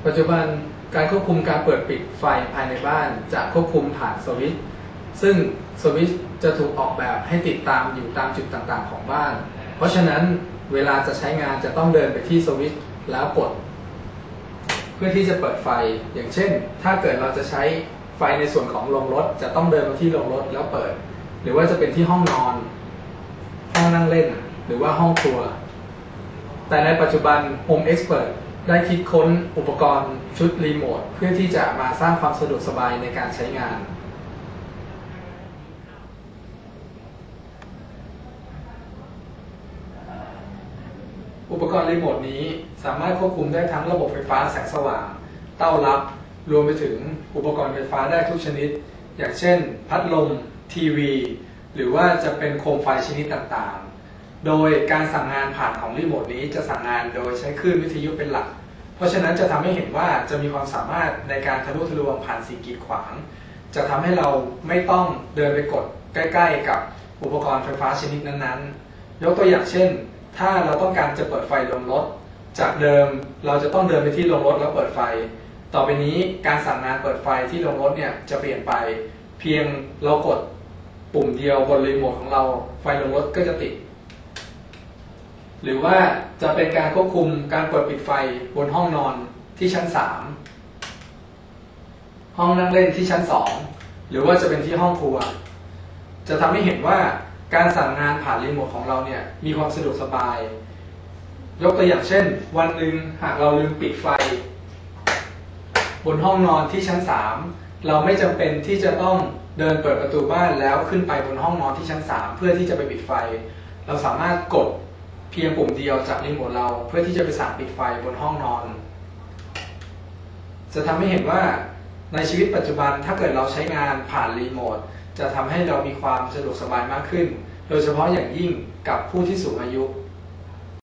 ปัจจุบันการควบคุมการเปิดปิดไฟภายในบ้านจะควบคุมผ่านสวิตช์ซึ่งสวิตช์จะถูกออกแบบให้ติดตามอยู่ตามจุดต่างๆของบ้านเพราะฉะนั้นเวลาจะใช้งานจะต้องเดินไปที่สวิตช์แล้วกดเพื่อที่จะเปิดไฟอย่างเช่นถ้าเกิดเราจะใช้ไฟในส่วนของโรงรถจะต้องเดินมาที่โรงรถแล้วเปิดหรือว่าจะเป็นที่ห้องนอนห้องนั่งเล่นหรือว่าห้องครัวแต่ในปัจจุบัน Home Expert ได้คิดค้นอุปกรณ์ชุดรีโมทเพื่อที่จะมาสร้างความสะดวกสบายในการใช้งานอุปกรณ์รีโมทนี้สามารถควบคุมได้ทั้งระบบไฟฟ้าแสงสว่างเต้ารับรวมไปถึงอุปกรณ์ไฟฟ้าได้ทุกชนิดอย่างเช่นพัดลมทีวีหรือว่าจะเป็นโคมไฟชนิดต่างๆโดยการสั่งงานผ่านของรีโมทนี้จะสั่งงานโดยใช้คลื่นวิทยุเป็นหลักเพราะฉะนั้นจะทำให้เห็นว่าจะมีความสามารถในการทะลุทะลวงผ่านสิ่งกีดขวางจะทำให้เราไม่ต้องเดินไปกดใกล้ๆกับอุปกรณ์ไฟฟ้าชนิดนั้นๆยกตัวอย่างเช่นถ้าเราต้องการจะเปิดไฟโรงรถจากเดิมเราจะต้องเดินไปที่โรงรถแล้วเปิดไฟต่อไปนี้การสั่งงานเปิดไฟที่โรงรถเนี่ยจะเปลี่ยนไปเพียงเรากดปุ่มเดียวบนรีโมทของเราไฟโรงรถก็จะติดหรือว่าจะเป็นการควบคุมการเปิดปิดไฟบนห้องนอนที่ชั้น3ห้องนั่งเล่นที่ชั้น2หรือว่าจะเป็นที่ห้องครัวจะทำให้เห็นว่าการสั่งงานผ่านรีโมทของเราเนี่ยมีความสะดวกสบายยกตัวอย่างเช่นวันหนึ่งหากเราลืมปิดไฟบนห้องนอนที่ชั้น3เราไม่จำเป็นที่จะต้องเดินเปิดประตูบ้านแล้วขึ้นไปบนห้องนอนที่ชั้น3เพื่อที่จะไปปิดไฟเราสามารถกดเพียงปุ่มเดียวจากรีโมทเราเพื่อที่จะไปสั่งปิดไฟบนห้องนอนจะทำให้เห็นว่าในชีวิตปัจจุบันถ้าเกิดเราใช้งานผ่านรีโมทจะทำให้เรามีความสะดวกสบายมากขึ้นโดยเฉพาะอย่างยิ่งกับผู้ที่สูงอายุ